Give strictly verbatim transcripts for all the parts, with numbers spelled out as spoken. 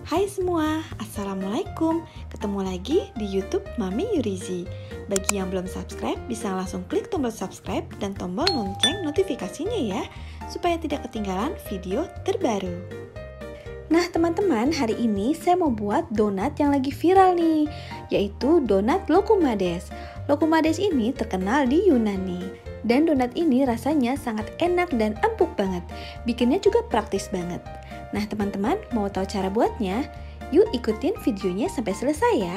Hai semua, Assalamualaikum. Ketemu lagi di YouTube Mami Yurizi. Bagi yang belum subscribe, bisa langsung klik tombol subscribe dan tombol lonceng notifikasinya ya, supaya tidak ketinggalan video terbaru. Nah teman-teman, hari ini saya mau buat donat yang lagi viral nih, yaitu donat Lokumades. Lokumades ini terkenal di Yunani. Dan donat ini rasanya sangat enak dan empuk banget. Bikinnya juga praktis banget. Nah teman-teman, mau tahu cara buatnya? Yuk ikutin videonya sampai selesai ya.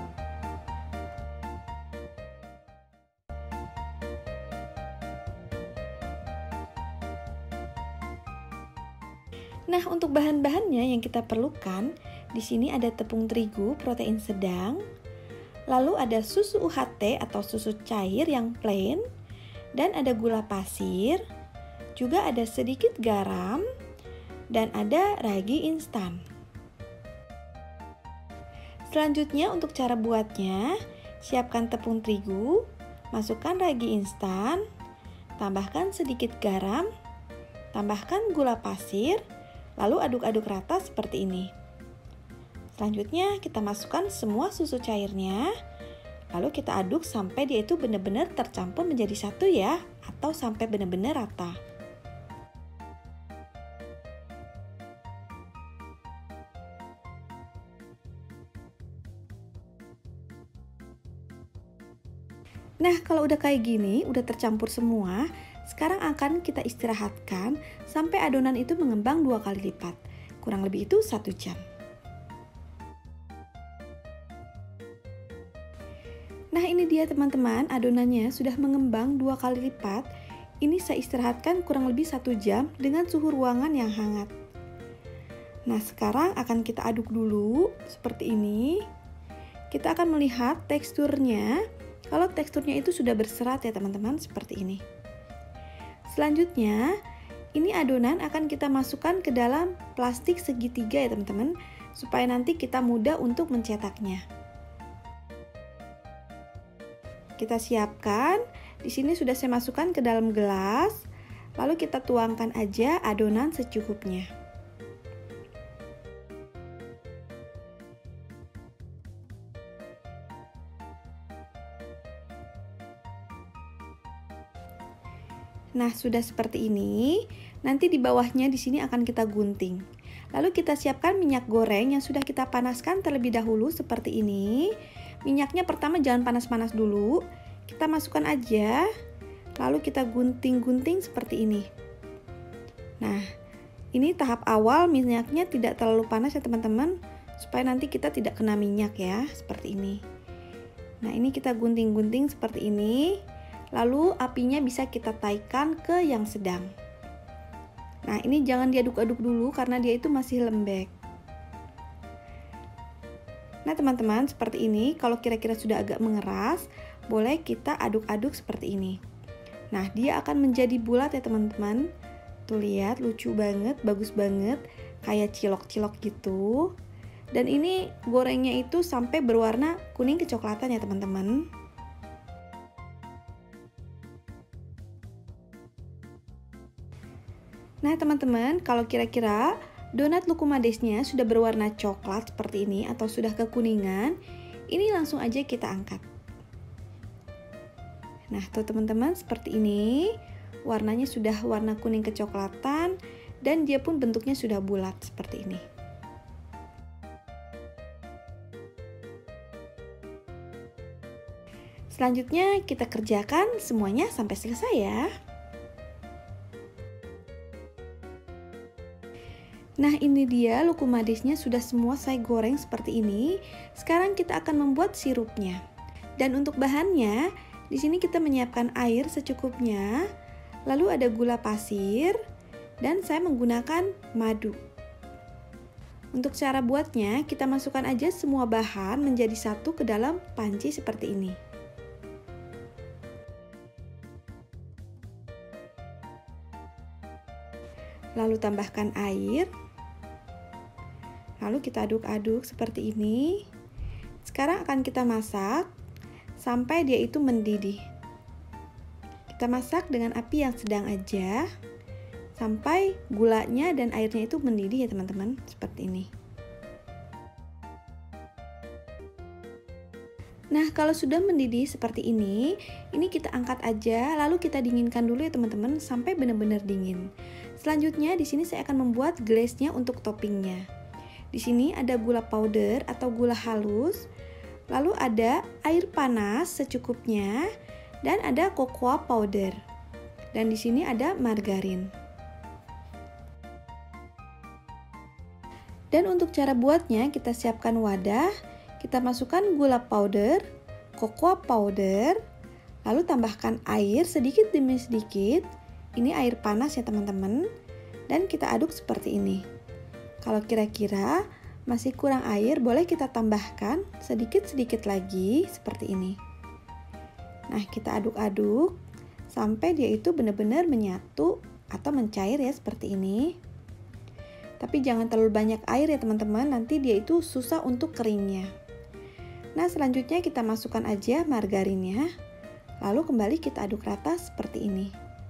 Nah, untuk bahan-bahannya yang kita perlukan, di sini ada tepung terigu protein sedang, lalu ada susu U H T atau susu cair yang plain, dan ada gula pasir, juga ada sedikit garam, dan ada ragi instan. Selanjutnya untuk cara buatnya, siapkan tepung terigu, masukkan ragi instan, tambahkan sedikit garam, tambahkan gula pasir, lalu aduk-aduk rata seperti ini. Selanjutnya kita masukkan semua susu cairnya, lalu kita aduk sampai dia itu benar-benar tercampur menjadi satu ya, atau sampai benar-benar rata. Nah, kalau udah kayak gini, udah tercampur semua, sekarang akan kita istirahatkan sampai adonan itu mengembang dua kali lipat. Kurang lebih itu satu jam. Nah, ini dia teman-teman, adonannya sudah mengembang dua kali lipat. Ini saya istirahatkan kurang lebih satu jam dengan suhu ruangan yang hangat. Nah, sekarang akan kita aduk dulu seperti ini. Kita akan melihat teksturnya. Kalau teksturnya itu sudah berserat ya teman-teman, seperti ini. Selanjutnya, ini adonan akan kita masukkan ke dalam plastik segitiga ya teman-teman, supaya nanti kita mudah untuk mencetaknya. Kita siapkan, di sini sudah saya masukkan ke dalam gelas, lalu kita tuangkan aja adonan secukupnya. Nah, sudah seperti ini. Nanti di bawahnya di sini akan kita gunting. Lalu kita siapkan minyak goreng yang sudah kita panaskan terlebih dahulu seperti ini. Minyaknya pertama jangan panas-panas dulu. Kita masukkan aja. Lalu kita gunting-gunting seperti ini. Nah, ini tahap awal minyaknya tidak terlalu panas ya teman-teman, supaya nanti kita tidak kena minyak ya, seperti ini. Nah, ini kita gunting-gunting seperti ini. Lalu apinya bisa kita taikan ke yang sedang. Nah, ini jangan diaduk-aduk dulu karena dia itu masih lembek. Nah, teman-teman, seperti ini. Kalau kira-kira sudah agak mengeras, boleh kita aduk-aduk seperti ini. Nah, dia akan menjadi bulat ya teman-teman. Tuh lihat, lucu banget, bagus banget, kayak cilok-cilok gitu. Dan ini gorengnya itu sampai berwarna kuning kecoklatan ya teman-teman. Nah teman-teman, kalau kira-kira donat Lokumadesnya sudah berwarna coklat seperti ini atau sudah kekuningan, ini langsung aja kita angkat. Nah tuh teman-teman, seperti ini. Warnanya sudah warna kuning kecoklatan dan dia pun bentuknya sudah bulat seperti ini. Selanjutnya kita kerjakan semuanya sampai selesai ya. Nah, ini dia Lokumadesnya sudah semua saya goreng seperti ini. Sekarang kita akan membuat sirupnya. Dan untuk bahannya, di sini kita menyiapkan air secukupnya, lalu ada gula pasir, dan saya menggunakan madu. Untuk cara buatnya, kita masukkan aja semua bahan menjadi satu ke dalam panci seperti ini. Lalu tambahkan air. Lalu kita aduk-aduk seperti ini. Sekarang akan kita masak sampai dia itu mendidih. Kita masak dengan api yang sedang aja sampai gulanya dan airnya itu mendidih ya teman-teman, seperti ini. Nah, kalau sudah mendidih seperti ini, ini kita angkat aja, lalu kita dinginkan dulu ya teman-teman sampai benar-benar dingin. Selanjutnya di sini saya akan membuat glaze-nya untuk toppingnya. Di sini ada gula powder atau gula halus, lalu ada air panas secukupnya, dan ada cocoa powder. Dan di sini ada margarin. Dan untuk cara buatnya, kita siapkan wadah. Kita masukkan gula powder, cocoa powder, lalu tambahkan air sedikit demi sedikit. Ini air panas ya teman-teman. Dan kita aduk seperti ini. Kalau kira-kira masih kurang air, boleh kita tambahkan sedikit-sedikit lagi seperti ini. Nah, kita aduk-aduk sampai dia itu benar-benar menyatu atau mencair ya seperti ini. Tapi jangan terlalu banyak air ya teman-teman, nanti dia itu susah untuk keringnya. Nah, selanjutnya kita masukkan aja margarinnya, lalu kembali kita aduk rata seperti ini.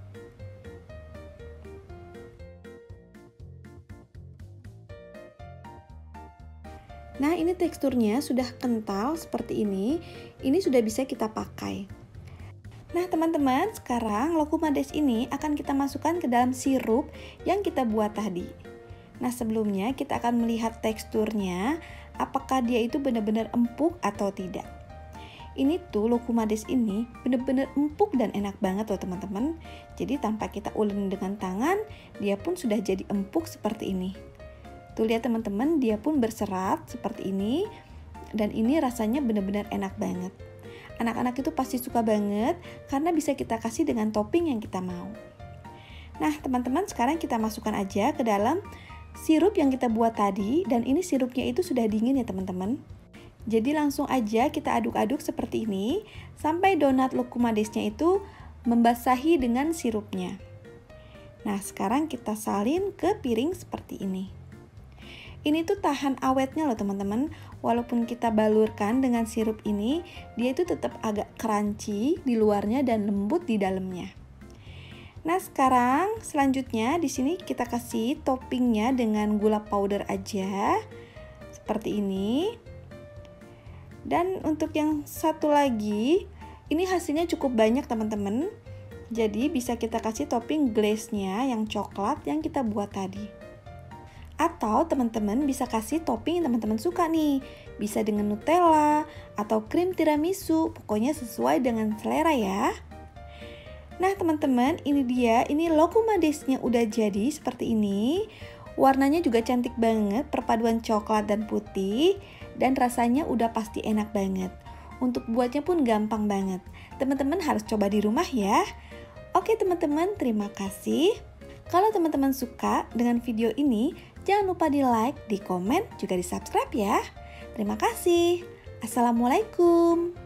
Nah, ini teksturnya sudah kental seperti ini, ini sudah bisa kita pakai. Nah, teman-teman, sekarang lokumades ini akan kita masukkan ke dalam sirup yang kita buat tadi. Nah, sebelumnya kita akan melihat teksturnya, apakah dia itu benar-benar empuk atau tidak. Ini tuh lokumades ini benar-benar empuk dan enak banget loh teman-teman. Jadi tanpa kita uleni dengan tangan, dia pun sudah jadi empuk seperti ini. Tuh lihat teman-teman, dia pun berserat seperti ini. Dan ini rasanya benar-benar enak banget. Anak-anak itu pasti suka banget karena bisa kita kasih dengan topping yang kita mau. Nah teman-teman, sekarang kita masukkan aja ke dalam sirup yang kita buat tadi, dan ini sirupnya itu sudah dingin ya teman-teman. Jadi langsung aja kita aduk-aduk seperti ini sampai donat lokumadesnya itu membasahi dengan sirupnya. Nah, sekarang kita salin ke piring seperti ini. Ini tuh tahan awetnya loh teman-teman. Walaupun kita balurkan dengan sirup ini, dia itu tetap agak crunchy di luarnya dan lembut di dalamnya. Nah, sekarang selanjutnya di sini kita kasih toppingnya dengan gula powder aja seperti ini. Dan untuk yang satu lagi, ini hasilnya cukup banyak teman-teman. Jadi bisa kita kasih topping glaze-nya yang coklat yang kita buat tadi. Atau teman-teman bisa kasih topping yang teman-teman suka nih. Bisa dengan Nutella atau krim tiramisu, pokoknya sesuai dengan selera ya. Nah teman-teman, ini dia, ini lokumadesnya udah jadi seperti ini. Warnanya juga cantik banget, perpaduan coklat dan putih. Dan rasanya udah pasti enak banget. Untuk buatnya pun gampang banget. Teman-teman harus coba di rumah ya. Oke teman-teman, terima kasih. Kalau teman-teman suka dengan video ini, jangan lupa di like, di komen, juga di subscribe ya. Terima kasih. Assalamualaikum.